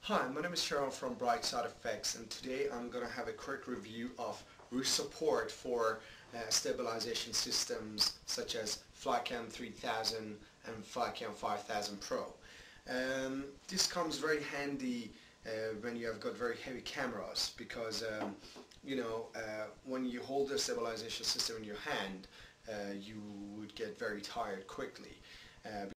Hi, my name is Cheryl from Brightside Effects, and today I'm going to have a quick review of support for stabilization systems such as Flycam 3000 and Flycam 5000 Pro. This comes very handy when you have got very heavy cameras because when you hold the stabilization system in your hand you would get very tired quickly.